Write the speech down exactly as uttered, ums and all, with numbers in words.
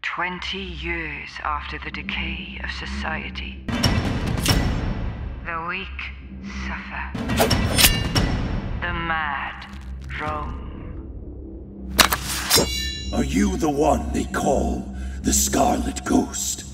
Twenty years after the decay of society, the weak suffer. The mad roam. Are you the one they call the Scarlet Ghost?